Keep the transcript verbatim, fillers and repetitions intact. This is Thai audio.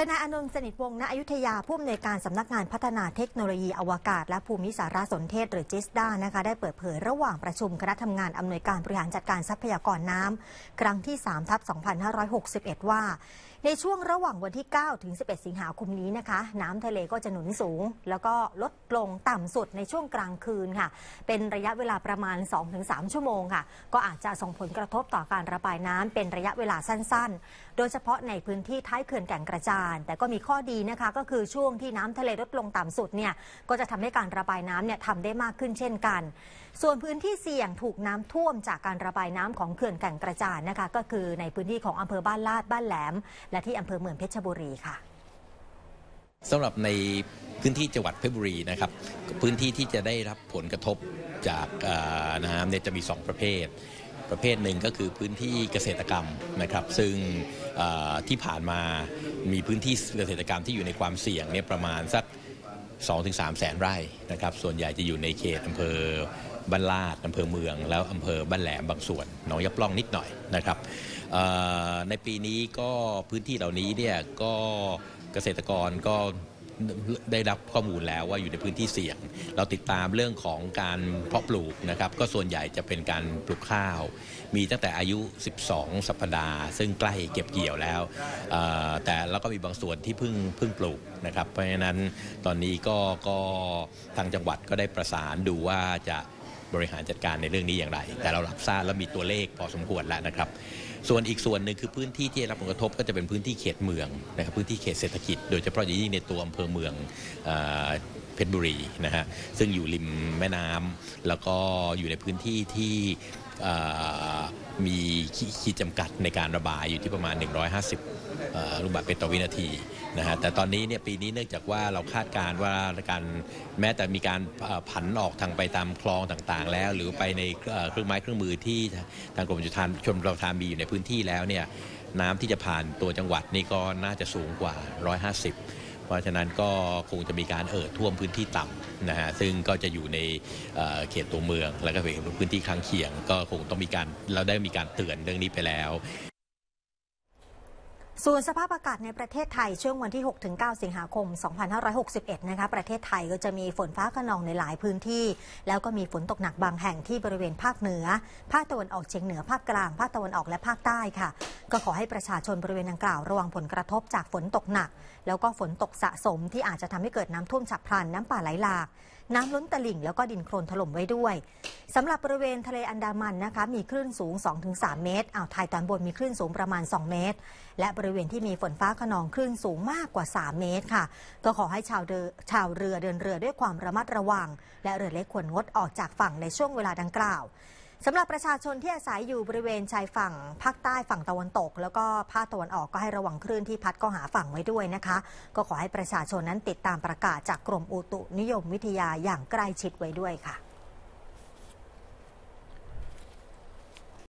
ยนายอานนท์สนิทวงศ์ณอยุธยาผู้อำนวยการสำนักงานพัฒนาเทคโนโลยีอวกาศและภูมิสารสนเทศหรือจิสดานะคะได้เปิดเผยระหว่างประชุมคณะทำงานอำนวยการบริหารจัดการทรัพยากรน้ำครั้งที่สามทับสองพันห้าร้อยหกสิบเอ็ดว่าในช่วงระหว่างวันที่เก้าถึงสิบเอ็ดสิงหาคมนี้นะคะน้ำทะเลก็จะหนุนสูงแล้วก็ลดลงต่ำสุดในช่วงกลางคืนค่ะเป็นระยะเวลาประมาณ สองถึงสาม ชั่วโมงค่ะก็อาจจะส่งผลกระทบต่อการระบายน้ำเป็นระยะเวลาสั้นๆโดยเฉพาะในพื้นที่ท้ายเขื่อนแก่งกระจานแต่ก็มีข้อดีนะคะก็คือช่วงที่น้ำทะเลลดลงต่ำสุดเนี่ยก็จะทำให้การระบายน้ำเนี่ยทำได้มากขึ้นเช่นกันส่วนพื้นที่เสี่ยงถูกน้ำท่วมจากการระบายน้ำของเขื่อนแก่งกระจานนะคะก็คือในพื้นที่ของอำเภอบ้านลาดบ้านแหลมและที่อำเภอเมืองเพชรบุรีค่ะสำหรับในพื้นที่จังหวัดเพชรบุรีนะครับพื้นที่ที่จะได้รับผลกระทบจากน้ำเนี่ยจะมีสองประเภทประเภทหนึ่งก็คือพื้นที่เกษตรกรรมนะครับซึ่งที่ผ่านมามีพื้นที่เกษตรกรรมที่อยู่ในความเสี่ยงเนี่ยประมาณสัก สองถึงสาม แสนไร่นะครับส่วนใหญ่จะอยู่ในเขตอำเภอบ้านลาดอำเภอเมืองแล้วอำเภอบ้านแหลมบางส่วนหนองยะปล่องนิดหน่อยนะครับในปีนี้ก็พื้นที่เหล่านี้เนี่ยก็เกษตรกรก็ได้รับข้อมูลแล้วว่าอยู่ในพื้นที่เสี่ยงเราติดตามเรื่องของการเพาะปลูกนะครับก็ส่วนใหญ่จะเป็นการปลูกข้าวมีตั้งแต่อายุสิบสองสัปดาห์ซึ่งใกล้เก็บเกี่ยวแล้วแต่แล้วก็มีบางส่วนที่เพิ่งเพิ่งปลูกนะครับเพราะฉะนั้นตอนนี้ก็ก็ทางจังหวัดก็ได้ประสานดูว่าจะบริหารจัดการในเรื่องนี้อย่างไรแต่เรารับทราบและมีตัวเลขพอสมควรแล้วนะครับส่วนอีกส่วนหนึ่งคือพื้นที่ที่ได้รับผลกระทบก็จะเป็นพื้นที่เขตเมืองนะครับพื้นที่เขตเศรษฐกิจโดยเฉพาะอย่างยิ่งในตัวอำเภอเมืองเพชรบุรีนะฮะซึ่งอยู่ริมแม่น้ำแล้วก็อยู่ในพื้นที่ที่มีขีดจำกัดในการระบายอยู่ที่ประมาณหนึ่งร้อยห้าสิบลูกบาศก์เมตรต่อวินาทีนะฮะแต่ตอนนี้เนี่ยปีนี้เนื่องจากว่าเราคาดการณ์ว่าการแม้แต่มีการผันออกทางไปตามคลองต่างๆแล้วหรือไปในเครื่องไม้เครื่องมือที่ทางกรมชลชลประทานมีอยู่ในพื้นที่แล้วเนี่ยน้ำที่จะผ่านตัวจังหวัดนี่ก็น่าจะสูงกว่าหนึ่งร้อยห้าสิบเพราะฉะนั้นก็คงจะมีการเอ่อท่วมพื้นที่ต่ำนะฮะซึ่งก็จะอยู่ในเขตตัวเมืองและก็พื้นที่ข้างเคียงก็คงต้องมีการเราได้มีการเตือนเรื่องนี้ไปแล้วส่วนสภาพอากาศในประเทศไทยช่วงวันที่ หกถึงเก้า สิงหาคม สองพันห้าร้อยหกสิบเอ็ด นะคะประเทศไทยก็จะมีฝนฟ้าคะนองในหลายพื้นที่แล้วก็มีฝนตกหนักบางแห่งที่บริเวณภาคเหนือภาคตะวันออกเฉียงเหนือภาคกลางภาคตะวันออกและภาคใต้ค่ะก็ขอให้ประชาชนบริเวณดังกล่าวระวังผลกระทบจากฝนตกหนักแล้วก็ฝนตกสะสมที่อาจจะทำให้เกิดน้ำท่วมฉับพลันน้ำป่าไหลหลากน้ำล้นตลิ่งแล้วก็ดินโคลนถล่มไว้ด้วยสำหรับบริเวณทะเลอันดามันนะคะมีคลื่นสูง สองถึงสาม เมตรอ่าวไทยตอนบนมีคลื่นสูงประมาณสองเมตรและบริเวณที่มีฝนฟ้าคะนองคลื่นสูงมากกว่าสามเมตรค่ะก็ขอให้ชาวเรือชาวเรือเดินเรือด้วยความระมัดระวังและเรือเล็กควรงดออกจากฝั่งในช่วงเวลาดังกล่าวสำหรับประชาชนที่อาศัยอยู่บริเวณชายฝั่งภาคใต้ฝั่งตะวันตกแล้วก็ภาคตะวันออกก็ให้ระวังคลื่นที่พัดเข้าหาฝั่งไว้ด้วยนะคะก็ขอให้ประชาชนนั้นติดตามประกาศจากกรมอุตุนิยมวิทยาอย่างใกล้ชิดไว้ด้วยค่ะ